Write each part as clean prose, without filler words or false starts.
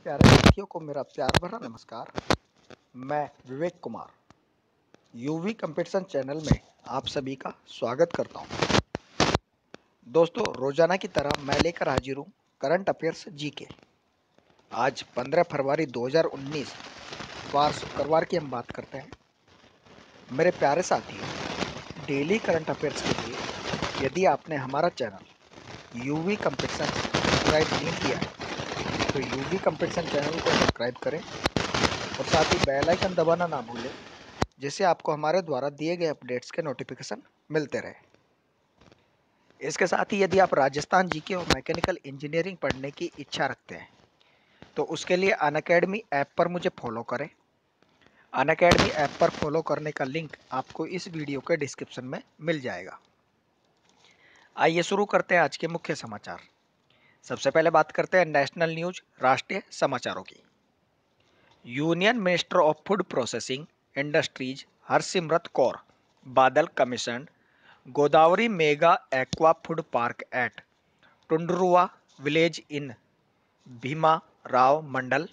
प्यारे साथियों को मेरा प्यार भरा नमस्कार। मैं Vivek Kumar UV competition channel में आप सभी का स्वागत करता हूं। दोस्तों, रोजाना की तरह मैं लेकर हाजिर हूं करंट अफेयर्स जीके। आज 15 फरवरी 2019 वार शुक्रवार की हम बात करते हैं। मेरे प्यारे साथियों, डेली करंट अफेयर्स के लिए यदि आपने हमारा चैनल यूवी कंपटीशन सब्सक्राइब नहीं किया है तो यूवी कंपटीशन चैनल को सब्सक्राइब करें और साथ ही बेल आइकन दबाना ना भूलें, जिससे आपको हमारे द्वारा दिए गए अपडेट्स के नोटिफिकेशन मिलते रहे। इसके साथ ही यदि आप राजस्थान जीके और मैकेनिकल इंजीनियरिंग पढ़ने की इच्छा रखते हैं तो उसके लिए अनअकैडमी ऐप पर मुझे फॉलो करें। अनअकैडमी ऐप पर फॉलो करने का लिंक आपको इस वीडियो के डिस्क्रिप्शन में मिल जाएगा। आइए शुरू करते हैं आज के मुख्य समाचार। सबसे पहले बात करते हैं नेशनल न्यूज, राष्ट्रीय समाचारों की। Union minister of food processing industries Harsimrat Kaur Badal commission Godavari mega aqua food park at Tundurru village in Bhima Rao mandal,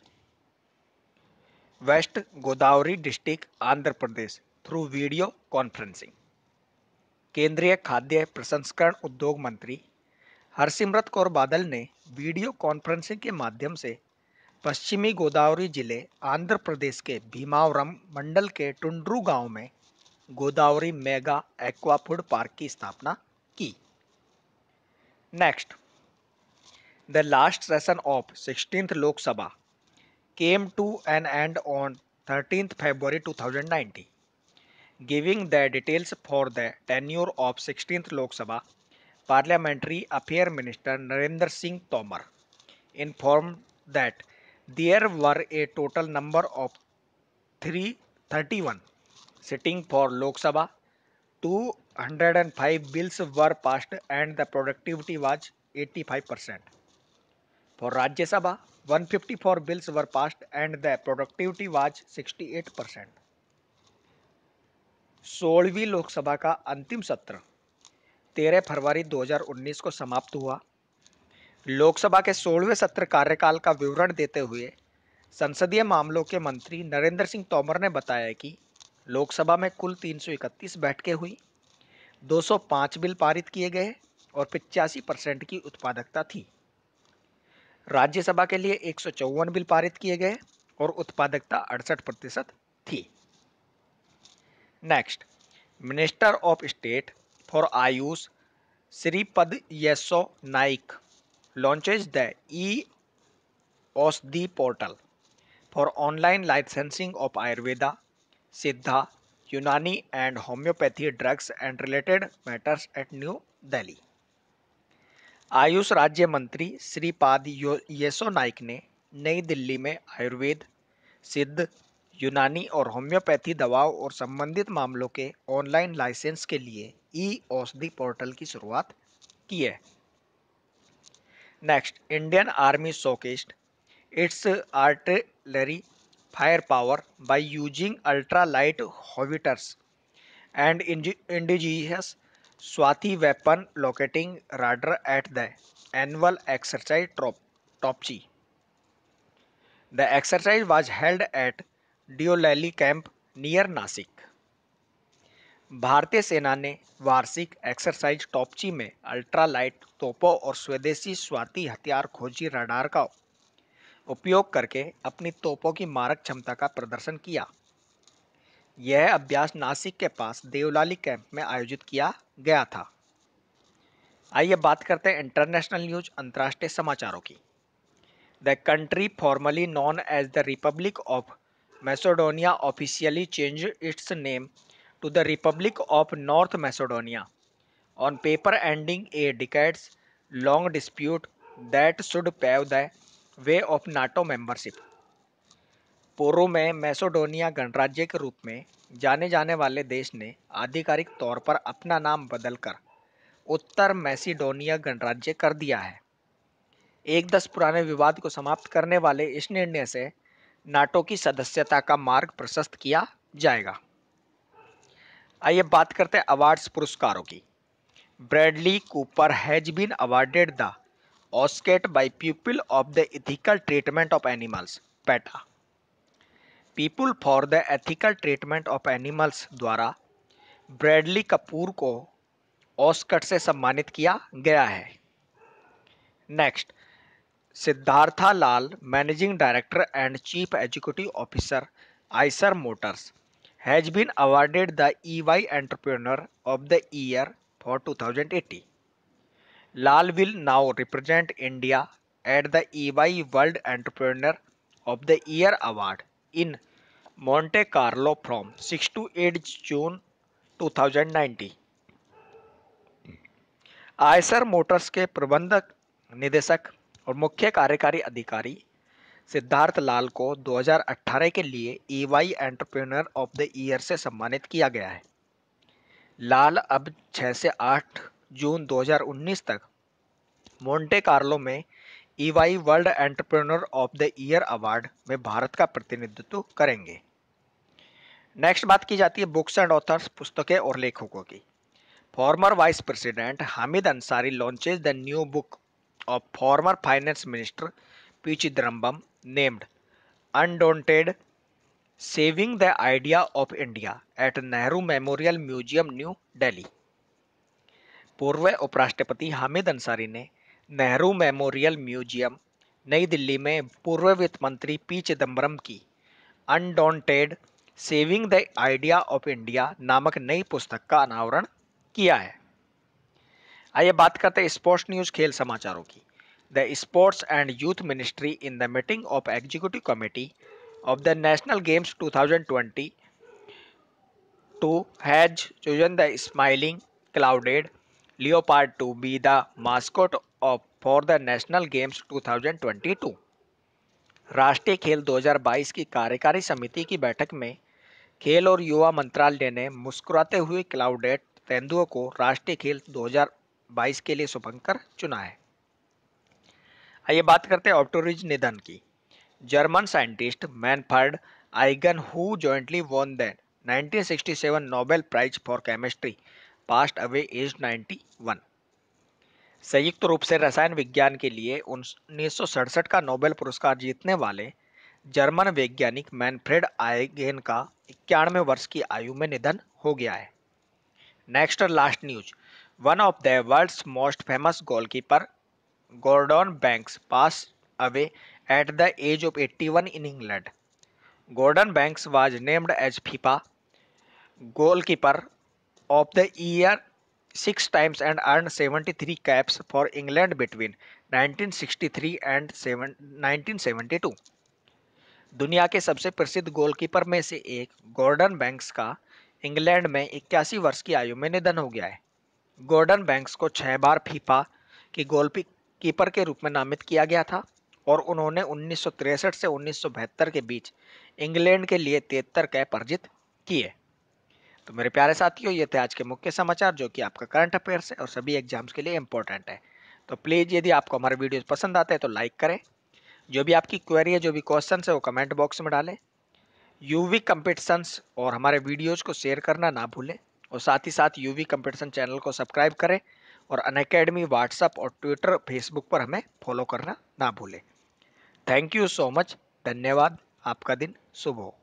west Godavari district, Andhra Pradesh through video conferencing. केंद्रीय खाद्य प्रसंस्करण उद्योग मंत्री हरसिमरत कौर बादल ने वीडियो कॉन्फ्रेंसिंग के माध्यम से पश्चिमी गोदावरी जिले आंध्र प्रदेश के भीमावरम मंडल के टुंड्रू गांव में Godavari mega aqua food park की स्थापना की। Next, the last session of 16th Lok Sabha came to an end on 13th February 2019, giving the details for the tenure of 16th Lok Sabha parliamentary affair minister Narendra Singh Tomar informed that there were a total number of 331 sitting for Lok Sabha, 205 bills were passed and the productivity was 85%. For Rajya Sabha, 154 bills were passed and the productivity was 68%. 16वीं लोकसभा का अंतिम सत्र 13 फरवरी 2019 को समाप्त हुआ। लोकसभा के 16वें सत्र कार्यकाल का विवरण देते हुए संसदीय मामलों के मंत्री नरेंद्र सिंह तोमर ने बताया कि लोकसभा में कुल 331 बैठकें हुई, 205 बिल पारित किए गए और 85% की उत्पादकता थी। राज्यसभा के लिए 154 बिल पारित किए गए और उत्पादकता 68% थी। Next, minister of state for AYUSH Shripad Yesso Naik launches the e-औषधि portal for online licensing of Ayurveda, Siddha, Unani and homeopathy drugs and related matters at New Delhi. AYUSH राज्य मंत्री श्रीपाद येसो नाइक ने नई दिल्ली में आयुर्वेद, सिद्ध, यूनानी और होम्योपैथी दवाओं और संबंधित मामलों के ऑनलाइन लाइसेंस के लिए ई-औषधि पोर्टल की शुरुआत की है। Next, Indian Army showcased its artillery firepower by using ultra-light howitzers and indigenous Swathi weapon locating radar at the annual exercise Topchi. The exercise was held at Deolali camp near Nasik. भारतीय सेना ने वार्षिक exercise टॉपची में ultralight तोपों और स्वदेशी स्वाति हथियार खोजी रडार का उपयोग करके अपनी तोपों की मारक क्षमता का प्रदर्शन किया। यह अभ्यास नासिक के पास देवलाली कैंप में आयोजित किया गया था। आइए बात करते हैं इंटरनेशनल न्यूज, अंतर्राष्ट्रीय समाचारों की। The country formally known as the Republic of Macedonia officially changed its name to the Republic of North Macedonia, on paper ending a decades-long dispute that should pave the way of NATO membership. पूर्व में मैसेडोनिया गणराज्य के रूप में जाने जाने वाले देश ने आधिकारिक तौर पर अपना नाम बदलकर उत्तर मैसेडोनिया गणराज्य कर दिया है। एक दशक पुराने विवाद को समाप्त करने वाले इस निर्णय से नाटो की सदस्यता का मार्ग प्रशस्त किया जाएगा। आइए बात करते हैं अवार्ड्स पुरस्कारों की। Bradley Cooper has been awarded the Oscat by people of the ethical treatment of animals PETA. People for the ethical treatment of animals द्वारा ब्रैडली कपूर को ऑस्कर से सम्मानित किया गया है। Next, Siddhartha Lal, managing director and chief executive officer Eicher Motors, has been awarded the EY entrepreneur of the year for 2018। Lal will now represent India at the EY World Entrepreneur of the Year Award in Monte Carlo from 6 to 8 June 2019। Eicher Motors के प्रबंधक निदेशक और मुख्य कार्यकारी अधिकारी सिद्धार्थ लाल को 2018 के लिए EY entrepreneur of the year से सम्मानित किया गया है। लाल अब 6 से 8 जून 2019 तक मोंटे कार्लो में EY world entrepreneur of the year award में भारत का प्रतिनिधित्व करेंगे। नेक्स्ट बात की जाती है बुक्स एंड ऑथर्स, पुस्तकें और लेखकों की। Former vice president Hamid Ansari launches the new book of former finance minister P Chidambaram named undaunted saving the idea of India at Nehru memorial museum New Delhi. पूर्व उपराष्ट्रपति हामिद अंसारी ने नेहरू मेमोरियल म्यूजियम नई दिल्ली में पूर्व वित्त मंत्री पी चिदम्बरम की undaunted saving the idea of India नामक नई पुस्तक का अनावरण किया है। आइए बात करते हैं स्पोर्ट्स न्यूज, खेल समाचारों की। The sports and youth ministry in the meeting of executive committee of the national games 2022 has chosen the smiling clouded leopard to be the mascot of for the National Games 2022। राष्ट्रीय खेल 2022 की कार्यकारी समिति की बैठक में खेल और युवा मंत्रालय ने मुस्कुराते हुए क्लाउडेड तेंदुओं को राष्ट्रीय खेल 2022 के लिए शुभंकर चुना है। आइए बात करते हैं ऑप्टोरिज निधन की। German scientist Manfred Eigen who jointly won the 1967 Nobel prize for chemistry passed away age 91। संयुक्त रूप से रसायन विज्ञान के लिए 1967 का नोबेल पुरस्कार जीतने वाले जर्मन वैज्ञानिक मैनफ्रेड आइगेन का 91 वर्ष की आयु में निधन हो गया है। नेक्स्ट और last news, one of the world's most famous goalkeeper Gordon Banks pass away at the age of 81 in England। Gordon Banks was named as FIFA goalkeeper of the year 6 times and earned 73 caps for England between 1963 and 1972। दुनिया के सबसे प्रसिद्ध goalkeeper में से एक Gordon banks का England में 81 वर्ष की आयु में निधन हो गया है। गॉर्डन बैंक्स को 6 बार फीफा की गोलकीपर के रूप में नामित किया गया था और उन्होंने 1963 से 1972 के बीच इंग्लैंड के लिए 73 कैप अर्जित किए। तो मेरे प्यारे साथियों, ये थे आज के मुख्य समाचार जो कि आपका करंट अफेयर्स है और सभी एग्जाम्स के लिए इंपॉर्टेंट है। तो प्लीज़ यदि आपको हमारे वीडियोस पसंद आते हैं तो लाइक करें, जो भी आपकी क्वेरी है, जो भी क्वेश्चन है वो कमेंट बॉक्स में डालें। यूवी कंपटीशंस और हमारे वीडियोज को शेयर करना ना भूलें और साथ ही साथ यूवी कंपटीशन चैनल को सब्सक्राइब करें और अनअकैडमी व्हाट्सएप और ट्विटर फेसबुक पर हमें फॉलो करना ना भूलें। थैंक यू सो मच, धन्यवाद, आपका दिन शुभ हो।